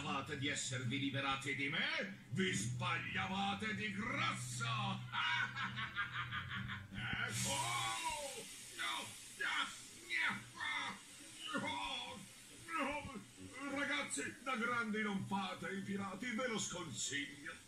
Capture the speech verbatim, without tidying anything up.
pensavate di esservi liberati di me? Vi sbagliavate di grosso! Ecco! No! No! No! Ragazzi, da grandi non fate i pirati, ve lo sconsiglio.